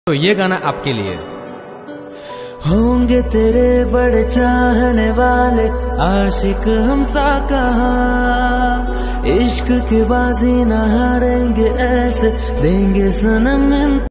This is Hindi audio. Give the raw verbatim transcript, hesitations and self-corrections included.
तो ये गाना आपके लिए। होंगे तेरे बड़े चाहने वाले आशिक हमसा कहाँ, इश्क की बाजी न हारेंगे ऐसे देंगे सनम।